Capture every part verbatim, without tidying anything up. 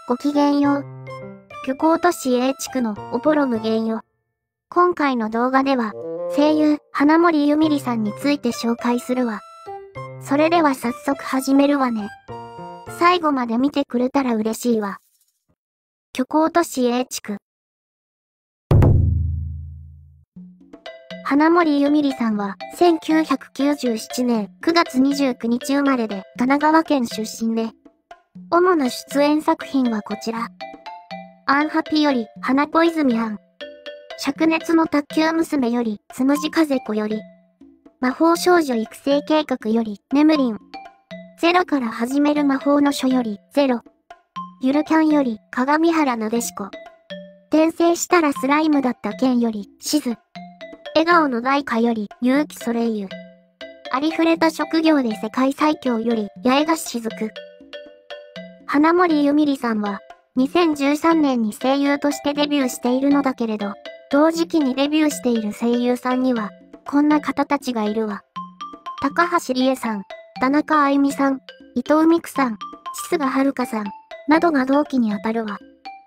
ごきげんよう。漁港都市 A 地区のおぼろ無限よ。今回の動画では、声優、花森ゆみりさんについて紹介するわ。それでは早速始めるわね。最後まで見てくれたら嬉しいわ。漁港都市 A 地区。花森ゆみりさんはせんきゅうひゃくきゅうじゅうななねんくがつにじゅうくにち生まれで神奈川県出身で、主な出演作品はこちら。アンハピより花子泉アン。灼熱の卓球娘よりつむじ風子より。魔法少女育成計画よりネムリン。ゼロから始める魔法の書よりゼロ。ゆるキャンより鏡原なでしこ。転生したらスライムだった剣よりシズ。笑顔の大花より結城ソレイユ。ありふれた職業で世界最強より八重樫雫。花森ゆみりさんはにせんじゅうさんねんに声優としてデビューしているのだけれど、同時期にデビューしている声優さんには、こんな方たちがいるわ。高橋理恵さん、田中あゆみさん、伊藤美久さん、千須賀遥さん、などが同期にあたるわ。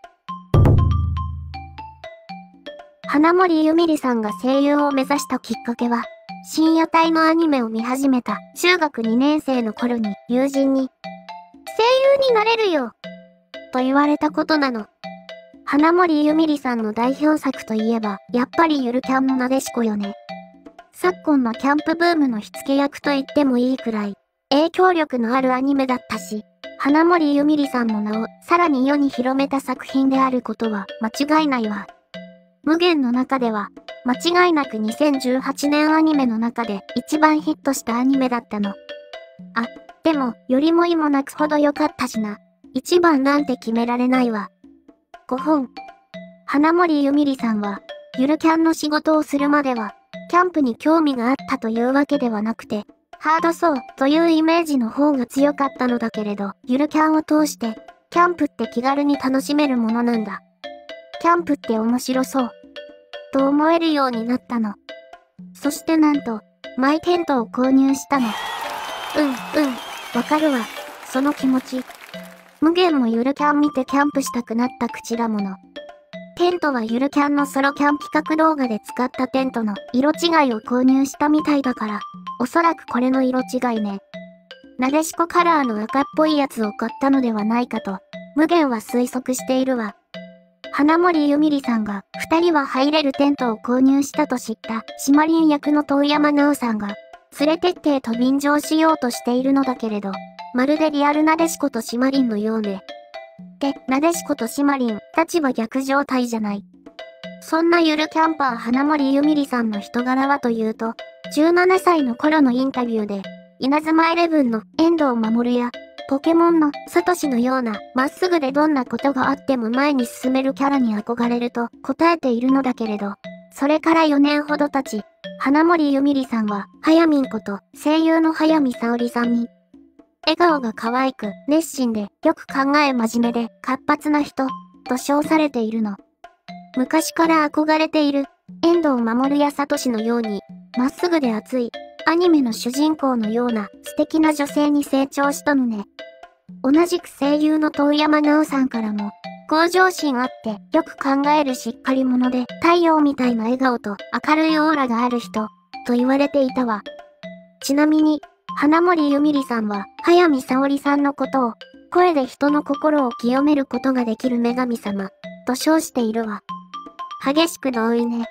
花森ゆみりさんが声優を目指したきっかけは、深夜帯のアニメを見始めた中学にねん生の頃に友人に、声優になれるよと言われたことなの。花森ゆみりさんの代表作といえば、やっぱりゆるキャンのなでしこよね。昨今のキャンプブームの火付け役と言ってもいいくらい、影響力のあるアニメだったし、花森ゆみりさんの名をさらに世に広めた作品であることは間違いないわ。無限の中では、間違いなくにせんじゅうはちねんアニメの中で一番ヒットしたアニメだったの。あ、でも、よりもいもなくほど良かったしな。一番なんて決められないわ。ごほん。花森ゆみりさんは、ゆるキャンの仕事をするまでは、キャンプに興味があったというわけではなくて、ハードソーというイメージの方が強かったのだけれど、ゆるキャンを通して、キャンプって気軽に楽しめるものなんだ。キャンプって面白そう。と思えるようになったの。そしてなんと、マイテントを購入したの。うん、うん、わかるわ。その気持ち。無限もゆるキャン見てキャンプしたくなった口だもの。テントはゆるキャンのソロキャン企画動画で使ったテントの色違いを購入したみたいだから、おそらくこれの色違いね。なでしこカラーの赤っぽいやつを買ったのではないかと、無限は推測しているわ。花森ゆみりさんが二人は入れるテントを購入したと知ったシマリン役の遠山奈緒さんが、連れてってと便乗しようとしているのだけれど、まるでリアルなでしことシマリンのようね。で、なでしことシマリン、立場逆状態じゃない。そんなゆるキャンパー花森ゆみりさんの人柄はというと、じゅうななさいの頃のインタビューで、稲妻イレブンの遠藤守や、ポケモンのサトシのような、まっすぐでどんなことがあっても前に進めるキャラに憧れると答えているのだけれど、それからよねんほど経ち、花森ゆみりさんは、はやみんこと声優の早見沙織さんに、笑顔が可愛く、熱心で、よく考え真面目で、活発な人、と称されているの。昔から憧れている、遠藤守やサトシのように、まっすぐで熱い、アニメの主人公のような素敵な女性に成長したのね。同じく声優の遠山奈緒さんからも、向上心あって、よく考えるしっかり者で、太陽みたいな笑顔と明るいオーラがある人、と言われていたわ。ちなみに、花森ゆみりさんは、早見沙織さんのことを、声で人の心を清めることができる女神様、と称しているわ。激しく同意ね。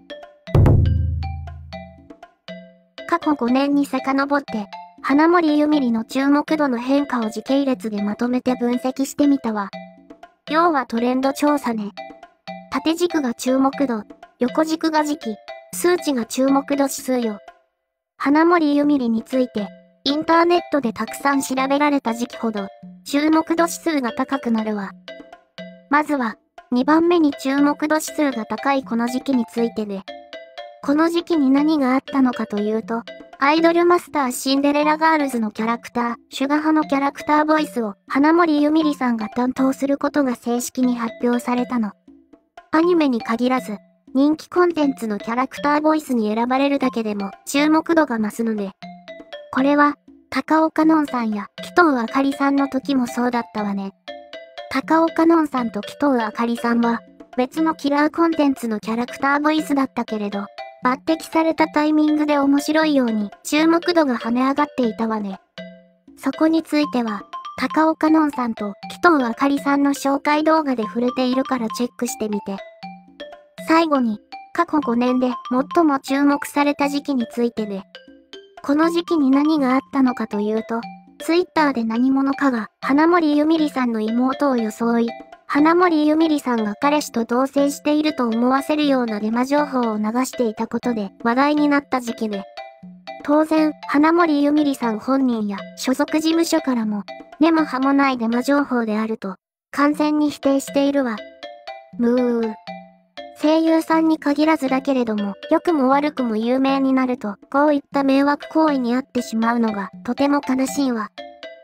過去ごねんに遡って、花森ゆみりの注目度の変化を時系列でまとめて分析してみたわ。要はトレンド調査ね。縦軸が注目度、横軸が時期、数値が注目度指数よ。花森ゆみりについて、インターネットでたくさん調べられた時期ほど、注目度指数が高くなるわ。まずは、にばんめに注目度指数が高いこの時期についてね。この時期に何があったのかというと、アイドルマスターシンデレラガールズのキャラクター、シュガ派のキャラクターボイスを花森ゆみりさんが担当することが正式に発表されたの。アニメに限らず、人気コンテンツのキャラクターボイスに選ばれるだけでも注目度が増すのね。これは、高岡のんさんや紀藤あかりさんの時もそうだったわね。 高岡のんさんと紀藤あかりさんは、別のキラーコンテンツのキャラクターボイスだったけれど、抜擢されたタイミングで面白いように注目度が跳ね上がっていたわね。そこについては、高岡のんさんと紀藤あかりさんの紹介動画で触れているからチェックしてみて。最後に、過去ごねんで最も注目された時期についてね。この時期に何があったのかというと、ツイッターで何者かが花森ゆみりさんの妹を装い、花森ゆみりさんが彼氏と同棲していると思わせるようなデマ情報を流していたことで話題になった時期ね。当然、花森ゆみりさん本人や所属事務所からも、根も葉もないデマ情報であると、完全に否定しているわ。むー。声優さんに限らずだけれども、良くも悪くも有名になると、こういった迷惑行為に遭ってしまうのが、とても悲しいわ。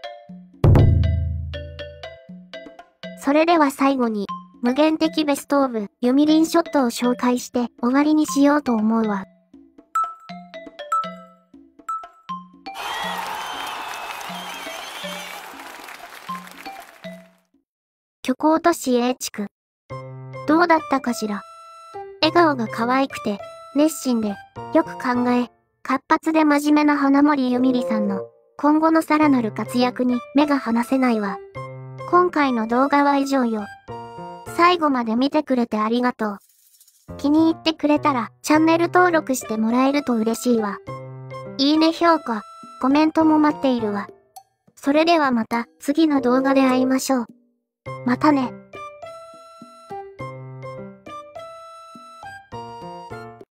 それでは最後に、無限的ベストオブ、ユミリンショットを紹介して終わりにしようと思うわ。虚構都市 A 地区。どうだったかしら。笑顔が可愛くて、熱心で、よく考え、活発で真面目な花森ゆみりさんの、今後のさらなる活躍に目が離せないわ。今回の動画は以上よ。最後まで見てくれてありがとう。気に入ってくれたら、チャンネル登録してもらえると嬉しいわ。いいね評価、コメントも待っているわ。それではまた、次の動画で会いましょう。またね。